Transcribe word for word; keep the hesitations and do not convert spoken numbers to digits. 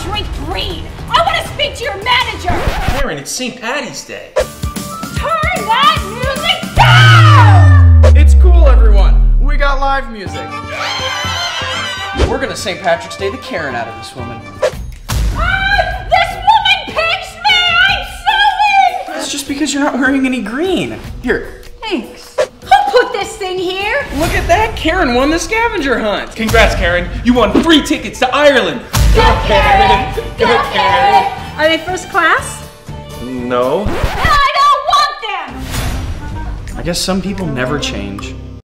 drink green. I want to speak to your manager. Karen, it's Saint Patty's Day. Turn that music down! It's cool, everyone. We got live music. We're gonna Saint Patrick's Day the Karen out of this woman. Ah, this woman picks me! I'm suing! It's just because you're not wearing any green. Here. Thanks. Who put this thing here? Look at that. Karen won the scavenger hunt. Congrats, Karen. You won free tickets to Ireland. Go, Karen! Go, Karen! Are they first class? No. I don't want them! I guess some people never change.